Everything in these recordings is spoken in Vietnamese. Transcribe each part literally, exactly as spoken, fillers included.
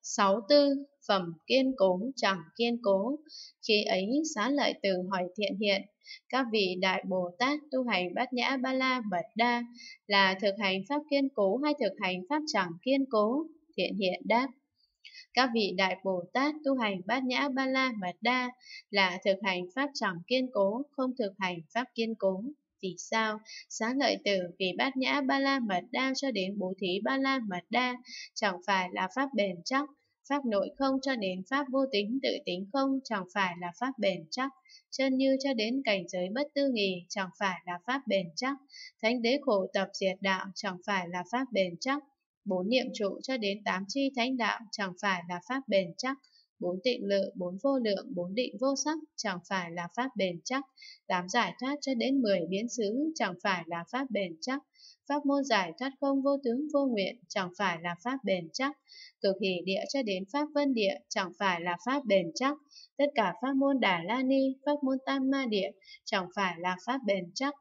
Sáu tư, phẩm kiên cố chẳng kiên cố. Khi ấy Xá Lợi Tử hỏi Thiện Hiện, các vị Đại Bồ Tát tu hành Bát Nhã Ba La Mật Đa là thực hành pháp kiên cố hay thực hành pháp chẳng kiên cố? Thiện Hiện đáp, các vị Đại Bồ Tát tu hành Bát Nhã Ba La Mật Đa là thực hành pháp chẳng kiên cố, không thực hành pháp kiên cố. Vì sao? Xá Lợi Tử, vì Bát Nhã Ba La Mật Đa cho đến Bố Thí Ba La Mật Đa chẳng phải là pháp bền chắc, pháp nội không cho đến pháp vô tính tự tính không chẳng phải là pháp bền chắc, chân như cho đến cảnh giới bất tư nghì chẳng phải là pháp bền chắc, thánh đế khổ tập diệt đạo chẳng phải là pháp bền chắc, bốn niệm trụ cho đến tám chi thánh đạo chẳng phải là pháp bền chắc, bốn tịnh lự, bốn vô lượng, bốn định vô sắc chẳng phải là pháp bền chắc, tám giải thoát cho đến mười biến xứ chẳng phải là pháp bền chắc, pháp môn giải thoát không vô tướng vô nguyện chẳng phải là pháp bền chắc, cực hỷ địa cho đến pháp vân địa chẳng phải là pháp bền chắc, tất cả pháp môn Đà La Ni, pháp môn Tam Ma Địa chẳng phải là pháp bền chắc.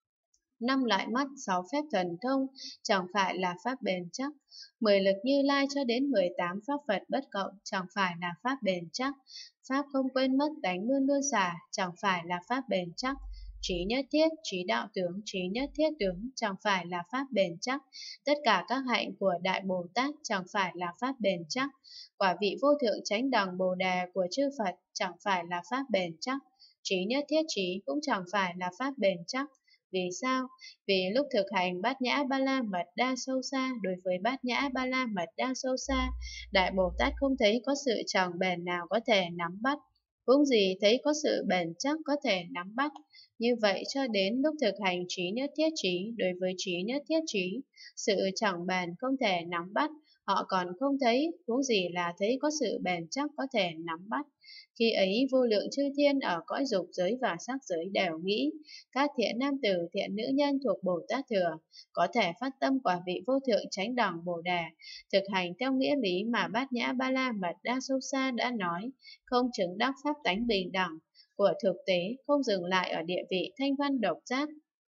Năm loại mắt, sáu phép thần thông chẳng phải là pháp bền chắc, mười lực Như Lai cho đến mười tám pháp Phật bất cộng chẳng phải là pháp bền chắc, pháp không quên mất tánh luôn luôn xả chẳng phải là pháp bền chắc, trí nhất thiết, trí đạo tướng, trí nhất thiết tướng chẳng phải là pháp bền chắc, tất cả các hạnh của Đại Bồ Tát chẳng phải là pháp bền chắc, quả vị vô thượng chánh đẳng Bồ Đề của chư Phật chẳng phải là pháp bền chắc, trí nhất thiết trí cũng chẳng phải là pháp bền chắc. Vì sao? Vì lúc thực hành Bát Nhã Ba La Mật Đa sâu xa, đối với Bát Nhã Ba La Mật Đa sâu xa, Đại Bồ Tát không thấy có sự chẳng bền nào có thể nắm bắt, cũng gì thấy có sự bền chắc có thể nắm bắt. Như vậy cho đến lúc thực hành trí nhất thiết trí, đối với trí nhất thiết trí, sự chẳng bền không thể nắm bắt, họ còn không thấy, huống gì là thấy có sự bền chắc có thể nắm bắt. Khi ấy vô lượng chư thiên ở cõi dục giới và sắc giới đều nghĩ, các thiện nam tử, thiện nữ nhân thuộc Bồ Tát Thừa, có thể phát tâm quả vị vô thượng chánh đẳng Bồ Đề, thực hành theo nghĩa lý mà Bát Nhã Ba La Mật Đa sâu xa đã nói, không chứng đắc pháp tánh bình đẳng, của thực tế không dừng lại ở địa vị thanh văn độc giác.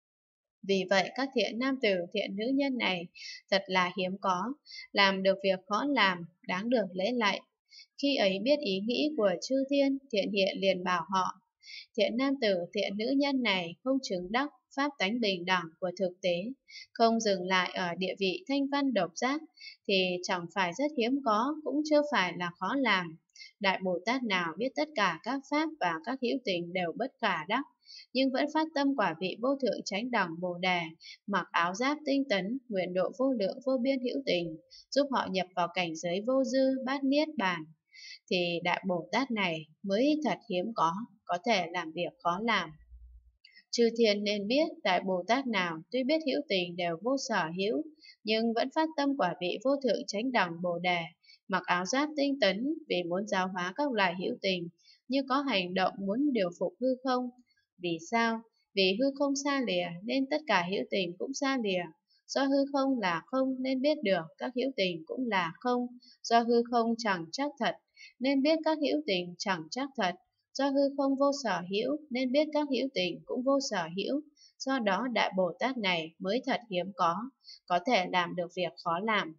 Vì vậy các thiện nam tử, thiện nữ nhân này thật là hiếm có, làm được việc khó làm, đáng được lễ lạy. Khi ấy biết ý nghĩ của chư thiên, Thiện Hiện liền bảo họ, thiện nam tử, thiện nữ nhân này không chứng đắc pháp tánh bình đẳng của thực tế, không dừng lại ở địa vị thanh văn độc giác, thì chẳng phải rất hiếm có, cũng chưa phải là khó làm. Đại Bồ Tát nào biết tất cả các pháp và các hữu tình đều bất khả đắc, nhưng vẫn phát tâm quả vị vô thượng chánh đẳng Bồ Đề, mặc áo giáp tinh tấn, nguyện độ vô lượng vô biên hữu tình, giúp họ nhập vào cảnh giới vô dư bát niết bàn, thì Đại Bồ Tát này mới thật hiếm có, có thể làm việc khó làm. Chư thiên nên biết Đại Bồ Tát nào tuy biết hữu tình đều vô sở hữu, nhưng vẫn phát tâm quả vị vô thượng chánh đẳng Bồ Đề, mặc áo giáp tinh tấn vì muốn giáo hóa các loài hữu tình, như có hành động muốn điều phục hư không. Vì sao? Vì hư không xa lìa nên tất cả hữu tình cũng xa lìa. Do hư không là không nên biết được các hữu tình cũng là không. Do hư không chẳng chắc thật nên biết các hữu tình chẳng chắc thật. Do hư không vô sở hữu nên biết các hữu tình cũng vô sở hữu. Do đó Đại Bồ Tát này mới thật hiếm có, có thể làm được việc khó làm.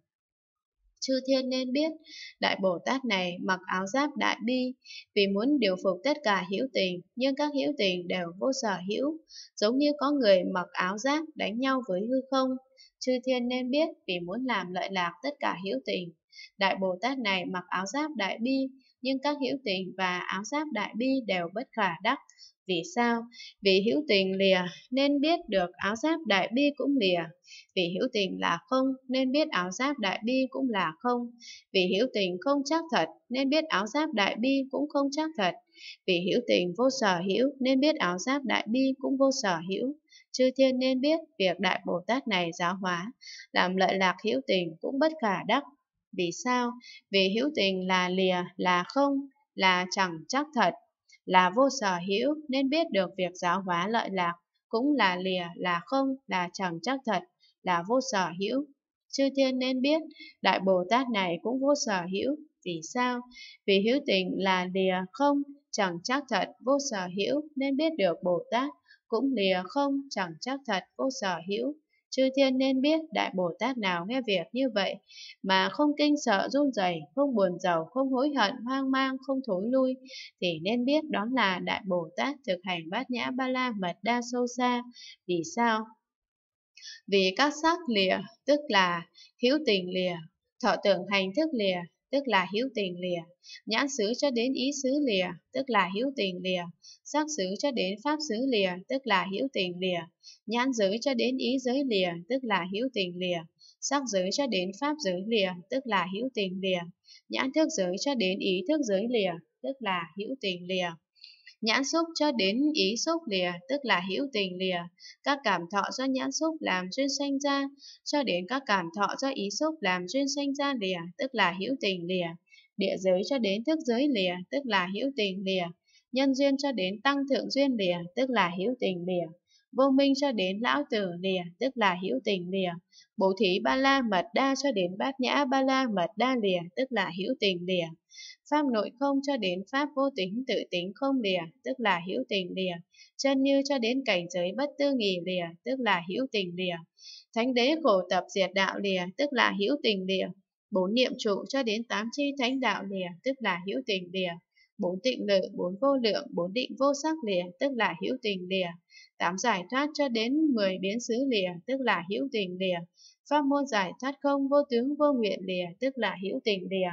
Chư thiên nên biết Đại Bồ Tát này mặc áo giáp đại bi vì muốn điều phục tất cả hữu tình, nhưng các hữu tình đều vô sở hữu, giống như có người mặc áo giáp đánh nhau với hư không. Chư thiên nên biết vì muốn làm lợi lạc tất cả hữu tình. Đại Bồ Tát này mặc áo giáp đại bi, nhưng các hữu tình và áo giáp đại bi đều bất khả đắc. Vì sao? Vì hữu tình lìa nên biết được áo giáp đại bi cũng lìa. Vì hữu tình là không nên biết áo giáp đại bi cũng là không. Vì hữu tình không chắc thật nên biết áo giáp đại bi cũng không chắc thật. Vì hữu tình vô sở hữu nên biết áo giáp đại bi cũng vô sở hữu. Chư thiên nên biết việc Đại Bồ Tát này giáo hóa, làm lợi lạc hữu tình cũng bất khả đắc. Vì sao? Vì hữu tình là lìa, là không, là chẳng chắc thật, là vô sở hữu nên biết được việc giáo hóa lợi lạc cũng là lìa, là không, là chẳng chắc thật, là vô sở hữu. Chư thiên nên biết Đại Bồ Tát này cũng vô sở hữu. Vì sao? Vì hữu tình là lìa, không, chẳng chắc thật, vô sở hữu nên biết được Bồ Tát cũng lìa, không, chẳng chắc thật, vô sở hữu. Chư thiên nên biết Đại Bồ Tát nào nghe việc như vậy mà không kinh sợ run rẩy, không buồn rầu, không hối hận, hoang mang, không thối lui, thì nên biết đó là Đại Bồ Tát thực hành Bát Nhã Ba La Mật Đa sâu xa. Vì sao? Vì các sắc lìa, tức là hữu tình lìa, thọ tưởng hành thức lìa, tức là hữu tình lìa, nhãn xứ cho đến ý xứ lìa, tức là hữu tình lìa, sắc xứ cho đến pháp xứ lìa, tức là hữu tình lìa, nhãn giới cho đến ý giới lìa, tức là hữu tình lìa, sắc giới cho đến pháp giới lìa, tức là hữu tình lìa, nhãn thức giới cho đến ý thức giới lìa, tức là hữu tình lìa. Nhãn xúc cho đến ý xúc lìa, tức là hữu tình lìa, các cảm thọ do nhãn xúc làm duyên sanh ra, cho đến các cảm thọ do ý xúc làm duyên sanh ra lìa, tức là hữu tình lìa. Địa giới cho đến thức giới lìa, tức là hữu tình lìa. Nhân duyên cho đến tăng thượng duyên lìa, tức là hữu tình lìa. Vô minh cho đến lão tử lìa, tức là hữu tình lìa. Bố thí ba la mật đa cho đến bát nhã ba la mật đa lìa, tức là hữu tình lìa. Pháp nội không cho đến pháp vô tính tự tính không lìa, tức là hữu tình lìa. Chân như cho đến cảnh giới bất tư nghì lìa, tức là hữu tình lìa. Thánh đế khổ tập diệt đạo lìa, tức là hữu tình lìa. Bốn niệm trụ cho đến tám chi thánh đạo lìa, tức là hữu tình lìa. Bốn tịnh lự, bốn vô lượng, bốn định vô sắc lìa, tức là hữu tình lìa. Tám giải thoát cho đến mười biến xứ lìa, tức là hữu tình lìa. Pháp môn giải thoát không vô tướng vô nguyện lìa, tức là hữu tình lìa.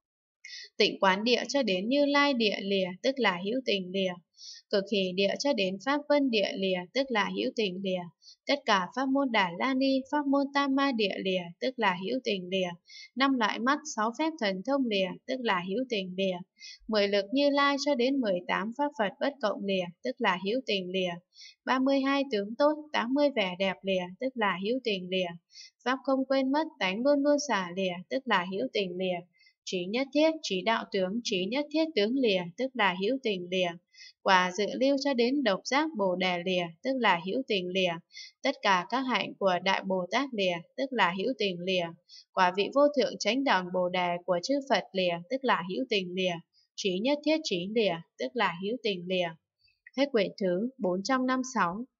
Tịnh quán địa cho đến Như Lai địa lìa, tức là hữu tình lìa. Cực hỷ địa cho đến Pháp Vân địa lìa, tức là hữu tình lìa. Tất cả pháp môn Đà La Ni, pháp môn Tam Ma địa lìa, tức là hữu tình lìa. Năm loại mắt, sáu phép thần thông lìa, tức là hữu tình lìa. Mười lực Như Lai cho đến mười tám pháp Phật bất cộng lìa, tức là hữu tình lìa. Ba mươi hai tướng tốt, tám mươi vẻ đẹp lìa, tức là hữu tình lìa. Pháp không quên mất, tánh luôn luôn xả lìa, tức là hữu tình lìa. Trí nhất thiết, trí đạo tướng, trí nhất thiết tướng lìa, tức là hữu tình lìa. Quả dự lưu cho đến độc giác Bồ Đề lìa, tức là hữu tình lìa. Tất cả các hạnh của Đại Bồ Tát lìa, tức là hữu tình lìa. Quả vị vô thượng chánh đẳng Bồ Đề của chư Phật lìa, tức là hữu tình lìa. Trí nhất thiết trí lìa, tức là hữu tình lìa. Hết quyển thứ bốn trăm năm mươi sáu.